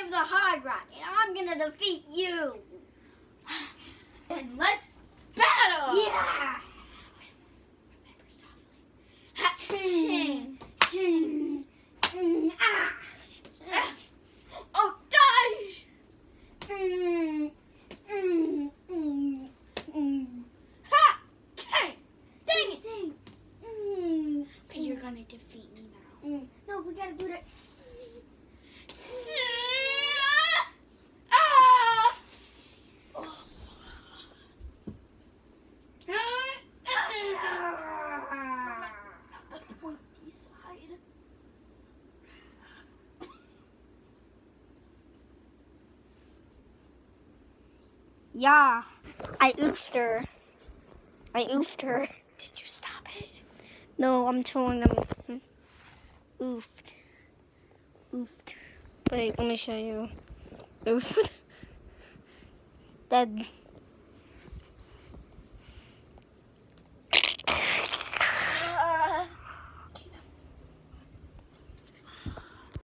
of the hard rock, and I'm gonna defeat you. And let's battle! Yeah! Oh, dodge! Ha! Dang it! But you're gonna defeat me now. No, we gotta do that. Ah! The pointy side. Yeah, I oofed her. Did you stop it? No, I'm showing them. Oofed. Wait, let me show you. Oofed. Dead.